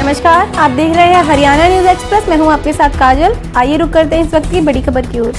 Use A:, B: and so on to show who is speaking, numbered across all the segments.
A: नमस्कार, आप देख रहे हैं हरियाणा न्यूज एक्सप्रेस। मैं हूं आपके साथ काजल। आइए रुक करते हैं इस वक्त की बड़ी खबर की ओर।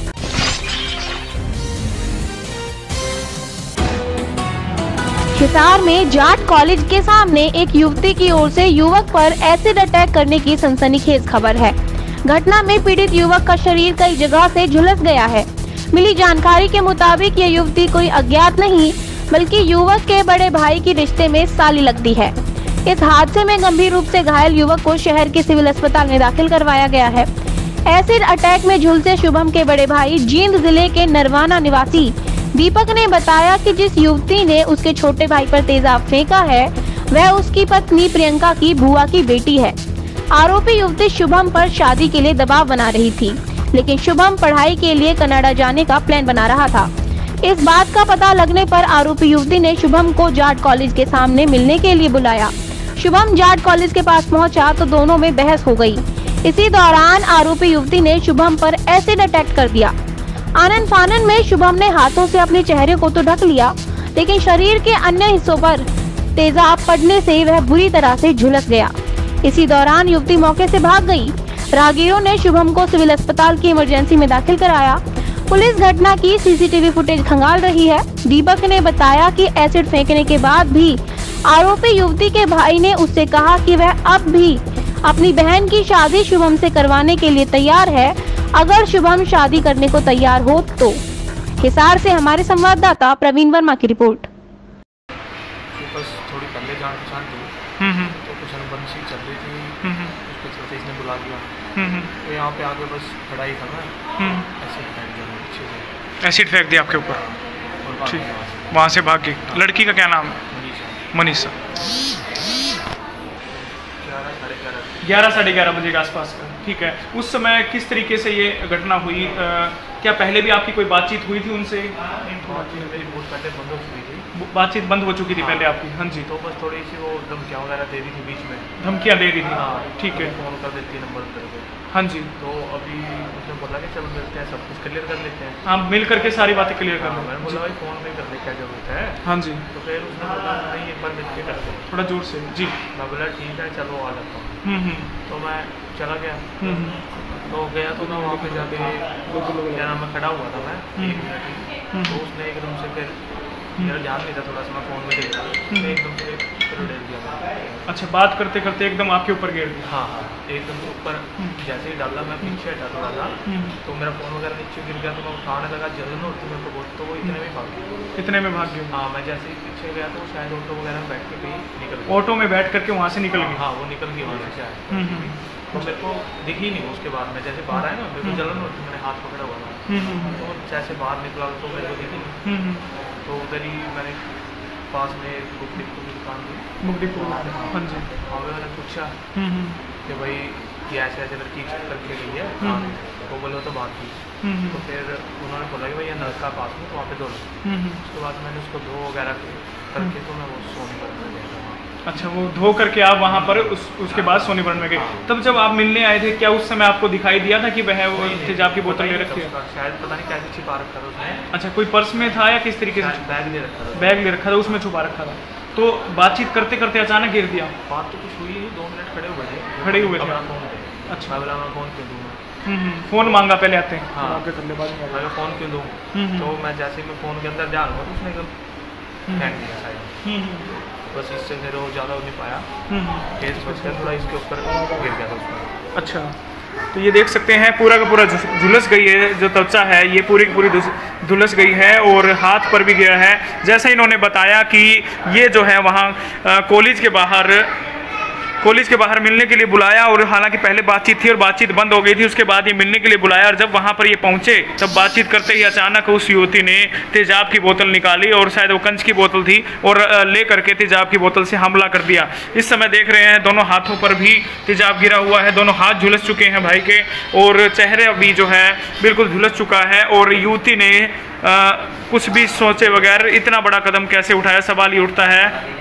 B: हिसार में जाट कॉलेज के सामने एक युवती की ओर से युवक पर एसिड अटैक करने की सनसनीखेज खबर है। घटना में पीड़ित युवक का शरीर कई जगह से झुलस गया है। मिली जानकारी के मुताबिक ये युवती कोई अज्ञात नहीं बल्कि युवक के बड़े भाई की रिश्ते में साली लगती है। इस हादसे में गंभीर रूप से घायल युवक को शहर के सिविल अस्पताल में दाखिल करवाया गया है। एसिड अटैक में झुलसे शुभम के बड़े भाई जींद जिले के नरवाना निवासी दीपक ने बताया कि जिस युवती ने उसके छोटे भाई पर तेजाब फेंका है वह उसकी पत्नी प्रियंका की बुआ की बेटी है। आरोपी युवती शुभम पर शादी के लिए दबाव बना रही थी, लेकिन शुभम पढ़ाई के लिए कनाडा जाने का प्लान बना रहा था। इस बात का पता लगने पर आरोपी युवती ने शुभम को जाट कॉलेज के सामने मिलने के लिए बुलाया। शुभम जाट कॉलेज के पास पहुंचा तो दोनों में बहस हो गई। इसी दौरान आरोपी युवती ने शुभम पर एसिड अटैक कर दिया। आनन फानन में शुभम ने हाथों से अपने चेहरे को तो ढक लिया, लेकिन शरीर के अन्य हिस्सों पर तेजाब पड़ने से वह बुरी तरह से झुलस गया। इसी दौरान युवती मौके से भाग गई। राहगीरों ने शुभम को सिविल अस्पताल की इमरजेंसी में दाखिल कराया। पुलिस घटना की सीसीटीवी फुटेज खंगाल रही है। दीपक ने बताया कि एसिड फेंकने के बाद भी आरोपी युवती के भाई ने उससे कहा कि वह अब भी अपनी बहन की शादी शुभम से करवाने के लिए तैयार है, अगर शुभम शादी करने को तैयार हो तो। हिसार से हमारे संवाददाता प्रवीण वर्मा की रिपोर्ट।
C: बस थोड़ी पहले जान पहचान थी तो कुछ अनबन सी चल रही थी, उसको चलते इसने बुला लिया तो यहाँ पे आके बस खड़ा ही था मैं, एसिड फेंक दिया पीछे से।
D: एसिड फेंक दिया आपके ऊपर, ठीक, वहाँ से भाग गई। लड़की का क्या नाम है? मनीषा। 11 साढ़े 11 बजे के आसपास का, ठीक है। उस समय किस तरीके से ये घटना हुई? क्या पहले भी आपकी कोई बातचीत हुई थी उनसे?
C: बहुत पहले बंद हो चुकी थी,
D: बातचीत बंद हो चुकी थी पहले आपकी? हाँ जी।
C: तो बस थोड़ी सी वो धमकियाँ वगैरह दे रही थी बीच में,
D: धमकियाँ दे रही थी?
C: हाँ,
D: ठीक है।
C: फ़ोन कर देती है नंबर करके।
D: हाँ जी।
C: तो अभी उसने बोला कि चलो मिलते हैं, सब कुछ क्लियर कर लेते हैं।
D: हाँ, मिल करके सारी बातें क्लियर कर लो।
C: मैंने बोला भाई फ़ोन में करने क्या जरूरत है?
D: हाँ जी।
C: तो फिर उसने बोला नहीं एक बार मिल के कर दो।
D: थोड़ा जोर से जी।
C: मैं बोला ठीक है चलो आ जाता हूँ। तो मैं चला गया। तो गया तो मैं वहाँ पे जाके क्या नाम है खड़ा हुआ था मैं 1 मिनट, तो उसने एकदम से फिर मेरा ध्यान नहीं था, थोड़ा सा मैं फ़ोन में देख रहा था, एकदम से फिर उड़ेल दिया।
D: अच्छा, बात करते करते एकदम आपके ऊपर गिर दिया?
C: हाँ हाँ, एकदम से ऊपर जैसे ही डाला मैं पीछे हटा थोड़ा सा, तो मेरा फ़ोन वगैरह नीचे गिर गया, तो मैं उठाने लगा जलन होती मेरे को बहुत, तो वो इतने में भाग गया।
D: इतने में भाग गया?
C: हाँ, मैं जैसे ही पीछे गया तो शायद ऑटो वगैरह में बैठ के कहीं निकल गया।
D: ऑटो में बैठ करके वहाँ से निकल गई?
C: हाँ, वो निकल गई वहाँ से शायद। तो मेरे को दिखी नहीं उसके बाद, मैं जैसे बाहर आया ना मेरे को जलन होती, मैंने हाथ पकड़ा हुआ था, तो जैसे बाहर निकला तो मेरे को दिखी नहीं। तो उधर ही मैंने पास में बुक डिपो की दुकान थी,
D: बुक डिपो। हाँ जी।
C: वहाँ पे मैंने पूछा कि भाई ये ऐसे ऐसे लड़की करके गई है, तो बोलो तो बात की। तो फिर उन्होंने बोला कि भाई ये नलका पास में, तो वहाँ पे दो। उसके बाद मैंने उसको धो वगैरह करके तो मैं वो सोनीपत में गया था।
D: अच्छा, वो धो करके आप वहाँ पर उसके बाद सोनीपत में गए। तब जब आप मिलने आए थे क्या उस समय आपको दिखाई दिया था कि वह वो तेजाब की बोतल ले रखी है?
C: शायद पता नहीं कैसे छिपा रखा था उसने।
D: अच्छा, कोई पर्स में था या किस तरीके से?
C: बैग ले रखा था।
D: बैग ले रखा था, उसमें छुपा रखा था। तो बातचीत करते करते अचानक गिर दिया?
C: बात तो कुछ हुई नहीं, 2 मिनट खड़े हुए थे।
D: खड़े हुए थे?
C: अच्छा, बोला मैं फ़ोन क्यों दूँ?
D: फ़ोन मांगा पहले आते हैं?
C: हाँ,
D: कर ले बाद में।
C: मैं फ़ोन क्यों दूँ? तो मैं जैसे ही मैं फ़ोन के अंदर जा रहा हूँ तो उसने एकदम फेंक दिया साइड। बस इससे फिर वो ज़्यादा हो नहीं पाया, केस बच गया, थोड़ा इसके ऊपर गिर गया था उसमें।
D: अच्छा, तो ये देख सकते हैं पूरा का पूरा झुलस गई है, जो त्वचा है ये पूरी की पूरी झुलस गई है और हाथ पर भी गया है। जैसा इन्होंने बताया कि ये जो है वहाँ कॉलेज के बाहर मिलने के लिए बुलाया, और हालांकि पहले बातचीत थी और बातचीत बंद हो गई थी, उसके बाद ये मिलने के लिए बुलाया, और जब वहाँ पर ये पहुँचे तब बातचीत करते ही अचानक उस युवती ने तेजाब की बोतल निकाली, और शायद वो कंच की बोतल थी, और ले करके तेजाब की बोतल से हमला कर दिया। इस समय देख रहे हैं दोनों हाथों पर भी तेजाब गिरा हुआ है, दोनों हाथ झुलस चुके हैं भाई के, और चेहरे भी जो है बिल्कुल झुलस चुका है। और युवती ने कुछ भी सोचे बगैर इतना बड़ा कदम कैसे उठाया, सवाल ये उठता है।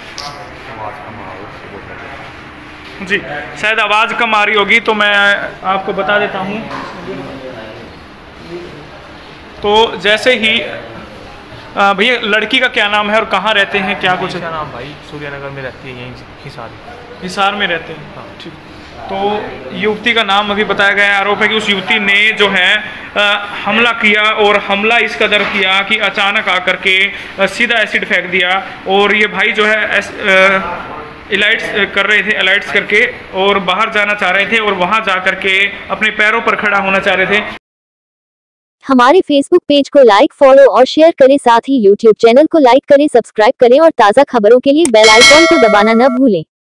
D: जी, शायद आवाज़ कम आ रही होगी तो मैं आपको बता देता हूँ। तो जैसे ही भैया लड़की का क्या नाम है और कहाँ रहते हैं, क्या कुछ?
C: क्या नाम भाई सूर्यनगर में रहती है, यहीं हिसार।
D: हिसार में रहते हैं। हाँ ठीक। तो युवती का नाम अभी बताया गया है। आरोप है कि उस युवती ने जो है हमला किया और हमला इस कदर किया कि अचानक आकर के सीधा एसिड फेंक दिया। और ये भाई जो है एलाइट्स कर रहे थे, एलाइट्स करके और बाहर जाना चाह रहे थे और वहां जा करके अपने पैरों पर खड़ा होना चाह रहे थे।
E: हमारे फेसबुक पेज को लाइक, फॉलो और शेयर करें, साथ ही यूट्यूब चैनल को लाइक करें, सब्सक्राइब करें और ताज़ा खबरों के लिए बेल आइकॉन को दबाना न भूलें।